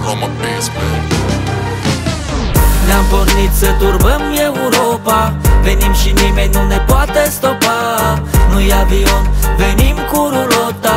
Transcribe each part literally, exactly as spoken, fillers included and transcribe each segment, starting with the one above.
Roma Basement. Ne-am pornit să turbăm Europa, venim și nimeni nu ne poate stopa. Nu-i avion, venim cu rulota,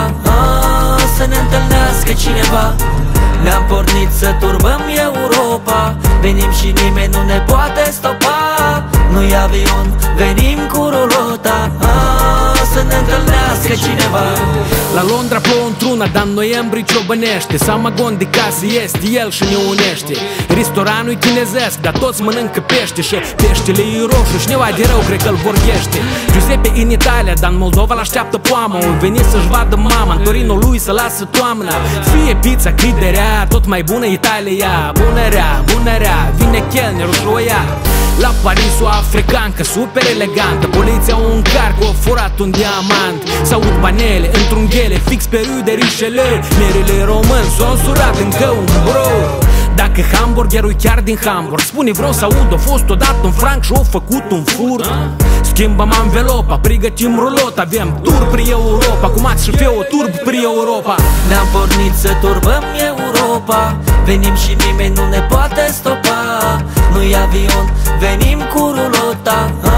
ah, să ne întâlnească cineva. Ne-am pornit să turbăm Europa, venim și nimeni nu ne poate stopa. Nu-i avion, venim cu rulota, ah, să ne întâlnească cineva. La Londra plouă într-una, dar în noiembrie ciobănește. Samagon de casă este, el și ne unește. Restoranul-i chinezesc, dar toți mănâncă pește. Și peștele e roșu și neua de rău, cred că-l vorghește. Giuseppe în Italia, dar în Moldova l-așteaptă poamă. O veni să-și vadă mama, în Torino lui să lasă toamna. Fie pizza cât de rea, tot mai bună Italia. Bună rea, bună rea, vine chelnerul și o ia. La Paris o africancă super elegantă, poliția o încarcă, o furat un diamant. S-aud panele într-un ghele, fix pe rue de Richelieu. Merele român s-au însurat încă un bro. Dacă hamburgerul chiar din Hamburg, spune vreau să aud, a fost odată un franc și-o făcut un furt. Schimbăm anvelopa, pregătim rulot, avem tur pri Europa, cu Max și Feo turb pri Europa. Ne-am pornit să turbăm Europa, venim și nimeni nu ne poate stopa. Nu-i avion, venim cu rulota,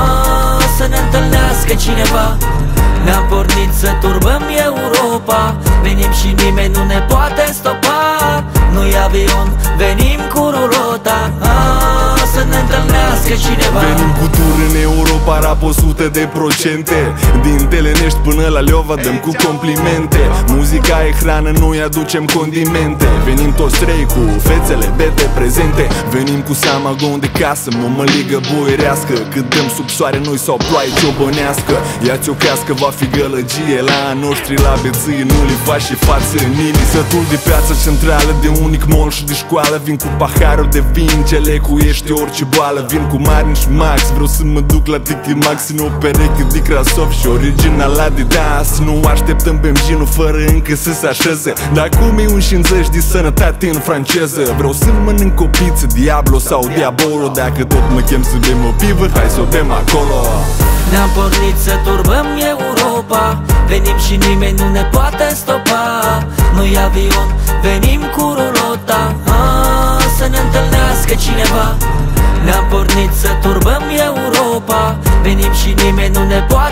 ah, să ne întâlnească cineva. Ne-am pornit să turbăm Europa, venim și nimeni nu ne poate stopa. Nu-i avion, venim cu rulota, ah, să ne întâlnească cineva. Venim cu tur în Europa, rap o sută de procente. Din Telenești până la Leova dăm cu complimente. Muzica e hrană, noi aducem condimente. Venim toți trei cu fețele bete prezente. Venim cu samagon de casă, mămăligă boierească. Cât dăm sub soare noi sau ploaie ciobănească. Ia-ți o cască, va fi gălăgie. La noștri la beții nu li faci și față în inii. Sătul de piața centrală, de unic mall și de școală. Vin cu paharul de vin ce lecuiește orice boală. Vin cu Marin și Max, vreau să mă duc la Tiki Max în o pereche de Crasov și original Adidas. Nu așteptăm benzinul fără încă să se așeze. Dar cum e un cincizeci de sănătate în franceză? Vreau să mănânc o pizza Diablo sau Diabolo. Dacă tot mă chem să bem o pivă, hai să o bem acolo. Ne-am pornit să turbăm Europa, venim și nimeni nu ne poate stopa. Nu-i avion, venim cu rulota, ah, să ne întâlnească cineva. Ne-am pornit să turbăm Europa, venim și nimeni nu ne poate